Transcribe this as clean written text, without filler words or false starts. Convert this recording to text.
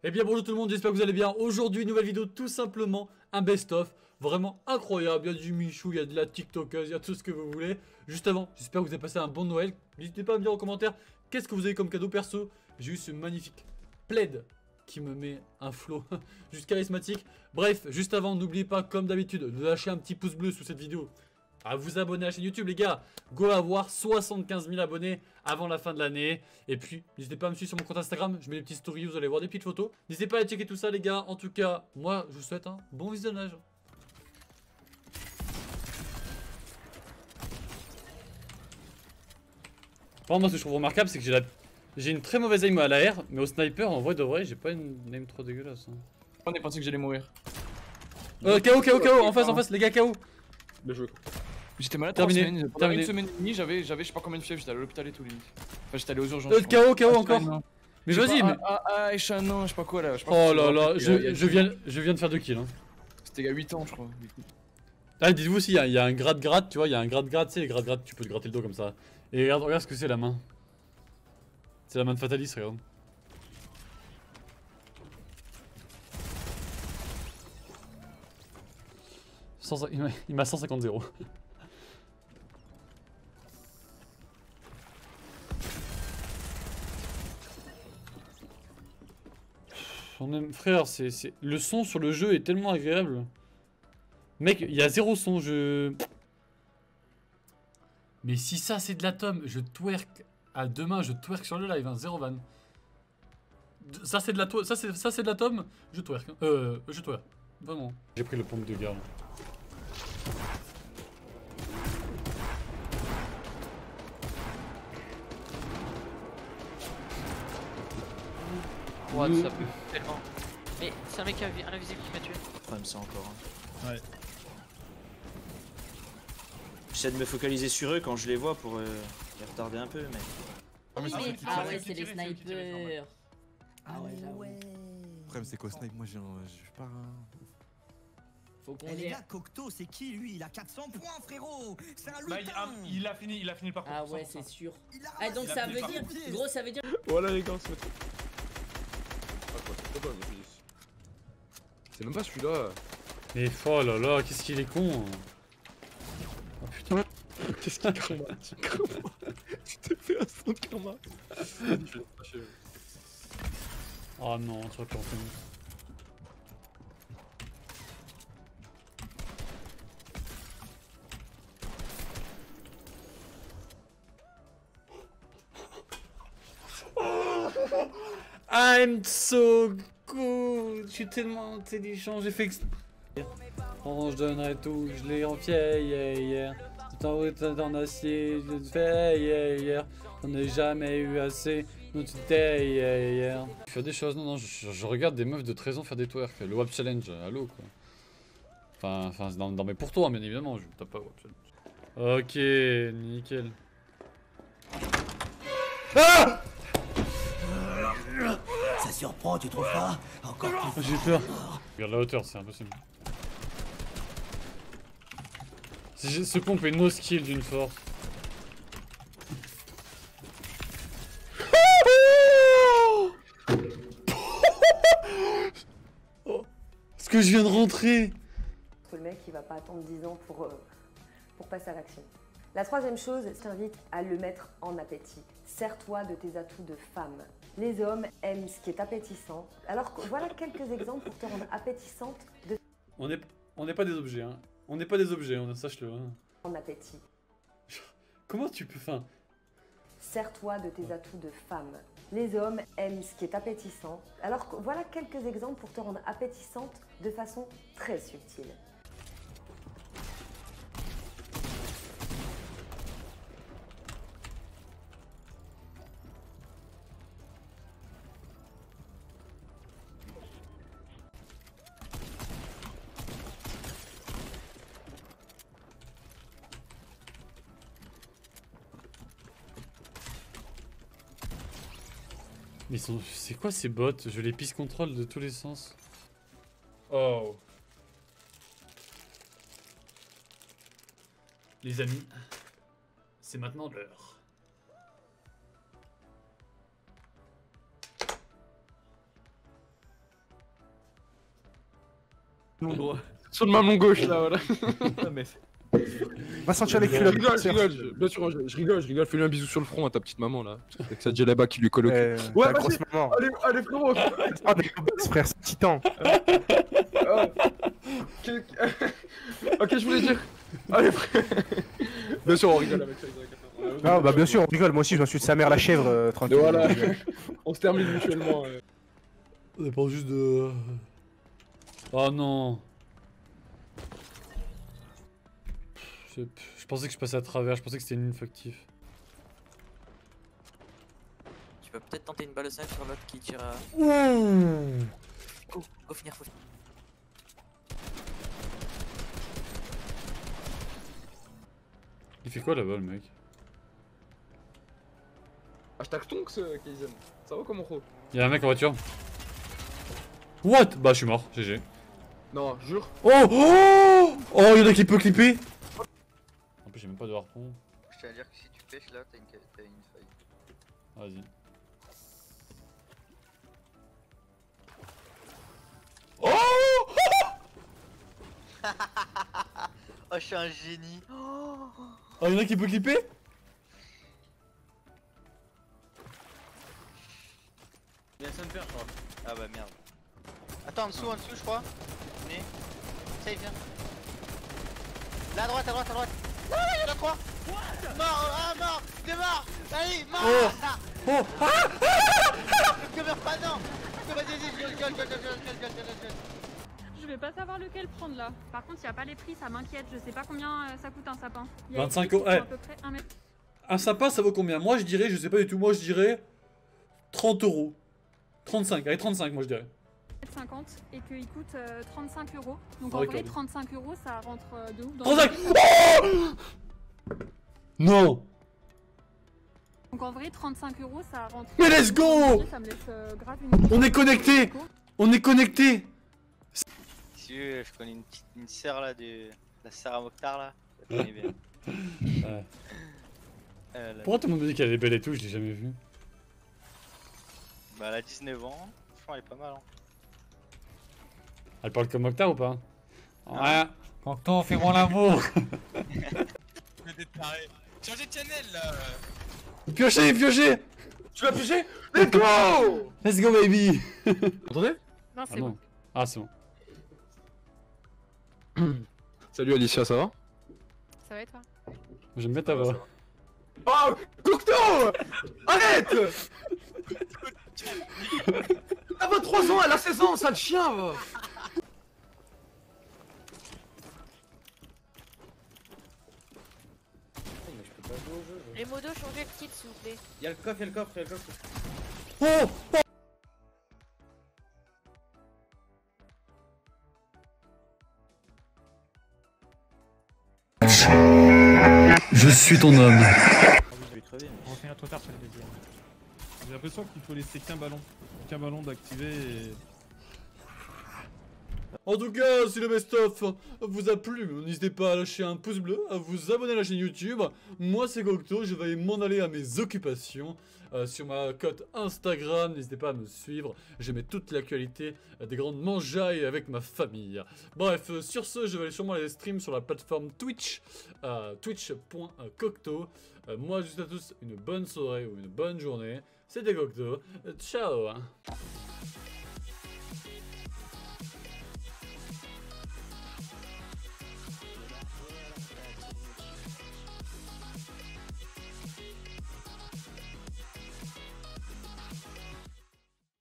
Eh bien bonjour tout le monde, j'espère que vous allez bien. Aujourd'hui, nouvelle vidéo, tout simplement un best-of. Vraiment incroyable, il y a du Michou, il y a de la TikTokeuse, il y a tout ce que vous voulez. Juste avant, j'espère que vous avez passé un bon Noël. N'hésitez pas à me dire en commentaire qu'est-ce que vous avez comme cadeau perso. J'ai eu ce magnifique plaid qui me met un flow juste charismatique. Bref, juste avant, n'oubliez pas comme d'habitude de lâcher un petit pouce bleu sous cette vidéo, à vous abonner à la chaîne YouTube les gars. Go avoir 75 000 abonnés avant la fin de l'année. Et puis n'hésitez pas à me suivre sur mon compte Instagram, je mets des petites stories, vous allez voir des petites photos. N'hésitez pas à checker tout ça les gars. En tout cas, moi je vous souhaite un bon visionnage. Par contre, moi ce que je trouve remarquable c'est que j'ai une très mauvaise aim à l'AR, mais au sniper en vrai de vrai j'ai pas une aim trop dégueulasse. On est pensé que j'allais mourir. KO, en face les gars, KO. Bien joué. J'étais malade Terminé. 3 semaines, pendant une semaine et demie, j'avais je sais pas combien de fièvre, j'étais à l'hôpital et tout limite. Enfin j'étais allé aux urgences. KO encore. Mais vas-y mais... non, je sais pas quoi là. Oh là là, je viens de faire 2 kills hein. C'était il y a 8 ans je crois. Ah dites-vous aussi, il y a un gratte-gratte, tu vois, il y a un gratte-gratte, tu sais les gratte-gratte, tu peux te gratter le dos comme ça. Et regarde ce que c'est la main. C'est la main de Fatalis, regarde. Il m'a 150-0. Frère, le son sur le jeu est tellement agréable. Mec, il y a 0 son, Mais si ça c'est de l'atome, je twerk à demain, je twerk sur le live, hein, 0 van. Ça c'est de l'atome, ça c'est de l'atome, je twerk. Je twerk, vraiment. J'ai pris le pompe de garde. What, ça peut tellement. Mais c'est un mec invisible qui m'a tué. Enfin, ça encore. Hein. Ouais. J'essaie de me focaliser sur eux quand je les vois pour les retarder un peu, mais. Ah ouais, c'est les snipers. Ah ouais, j'avoue. Le problème c'est qu'au snipe, moi je suis pas. Faut qu'on les gars, Cocteau, c'est qui lui? Il a 400 points, frérot. C'est un Bah, lutin. il a fini le parcours. Ah ouais, c'est sûr. Ah donc ça veut dire, gros, ça veut dire. Voilà les gars, on se met. C'est même pas celui-là. Mais oh là là, qu'est-ce qu'il est con. Oh putain. Qu'est-ce qu'il karma? Tu t'es fait un son de karma. Oh non, tu vas plus en finir. I'm so good. Je suis tellement intelligent, j'ai fait exprès. Oh, je donnerai tout, je l'ai en hier. Tout en route en acier, je l'ai fait hier. On n'a jamais eu assez, nous c'était hier. Je fais des choses, non, je regarde des meufs de 13 ans faire des twerks. Le WAP Challenge, allô quoi. Enfin, dans mes pourtours, bien évidemment, je tape pas WAP Challenge. Ok, nickel. Ah! Ça surprend, tu trouves pas? Encore plus. J'ai peur. Regarde la hauteur, c'est impossible. Ce pompe est no skill d'une force. Oh, ce que je viens de rentrer. Le mec il va pas attendre 10 ans pour passer à l'action. La troisième chose, je t'invite à le mettre en appétit. Sers-toi de tes atouts de femme. Les hommes aiment ce qui est appétissant. Alors voilà quelques exemples pour te rendre appétissante de... On n'est pas des objets, hein. On n'est pas des objets, sache-le. Hein. En appétit. Comment tu peux... Enfin... Sers-toi de tes atouts de femme. Les hommes aiment ce qui est appétissant. Alors voilà quelques exemples pour te rendre appétissante de façon très subtile. Mais c'est quoi ces bots? Je les pisse contrôle de tous les sens. Oh. Les amis, c'est maintenant l'heure. mamelon droit. Sur le mamelon gauche là, voilà. Va sentir les culottes. Je rigole, bien sûr, je rigole. Fais-lui un bisou sur le front à ta petite maman là. Avec sa djellaba qui lui colle au cul. Ouais, Ouais, grosse maman. allez frérot. Ah, des gobelins, frère, c'est titan. Ok, je voulais dire. Allez frère. Bien sûr, on rigole avec ça. Ah, bah bien sûr, on rigole. Moi aussi, je m'en suis de sa mère la chèvre, tranquille. Voilà. On se termine mutuellement. Ça dépend juste de... Oh non. Je pensais que je passais à travers, je pensais que c'était une ligne factive. Tu peux peut-être tenter une balle de 5 sur l'autre qui tire à... Ouh. Faut finir, faut finir. Il fait quoi là-bas le mec? Hashtag Tonks, Kaizen. Ça va comment gros? Y'a un mec en voiture. What? Bah je suis mort, GG. Non, jure. Oh oh oh, y'en a qui peut clipper. En plus j'ai même pas de harpon. Je tiens à dire que si tu pêches là, t'as une faille. Vas-y. Oh, je suis un génie. Oh, y'en a qui peut clipper. Il y a Sumper, je crois. Ah bah merde. Attends, en dessous, je crois. Venez. Safe, viens. Là, à droite. Ah, il y en a 3. Mort, t'es mort. Allez, mort. Ne meurs pas, non. Vas-y, gueule. Je vais pas savoir lequel prendre là. Par contre, il y a pas les prix, ça m'inquiète. Je sais pas combien ça coûte un sapin. 25 euros. À peu près 1 mètre. Un sapin ça vaut combien? Moi je dirais, je sais pas du tout, moi je dirais 30 euros. 35, allez 35 moi je dirais. 50 et qu'il coûte 35 euros. Donc Ah, en ouais, vrai, quand 35 euros ça rentre de ouf dans 35 oh non. Donc en vrai, 35 euros ça rentre. Mais let's go. Ça me laisse grave une... On est connecté. On est connecté. Si je connais une serre là, la serre à Mokhtar là. Je la connais bien. Ouais. Pourquoi tout le monde me dit qu'elle est belle et tout, je l'ai jamais vue. Bah elle a 19 ans, franchement elle est pas mal hein. Elle parle comme Mokhtar ou pas? Ouais. Cocteau, fais-moi l'amour. Changez de channel là. Piochez. Tu l'as pigé? Let's go! Let's go baby. Entendez? Non, c'est bon. Ah c'est bon. Salut Alicia, ça va? Ça va et toi? J'aime bien ta voix. Oh! Cocteau! Arrête! Elle a 23 ans, elle a 16 ans, sale chien va! Les modos, changez le kit s'il vous plaît. Y'a le coffre, Oh! Je suis ton homme. Je vais crever. On va finir trop tard sur le deuxième. J'ai l'impression qu'il faut laisser qu'un ballon d'activer et... En tout cas, si le best-of vous a plu, n'hésitez pas à lâcher un pouce bleu, à vous abonner à la chaîne YouTube. Moi c'est Cocteau, je vais m'en aller à mes occupations sur ma cote Instagram. N'hésitez pas à me suivre, je mets toute l'actualité des grandes mangeailles avec ma famille. Bref, sur ce, je vais sûrement aller stream sur la plateforme Twitch, twitch.cocteau. Moi, je vous souhaite à tous une bonne soirée ou une bonne journée. C'était Cocteau, ciao.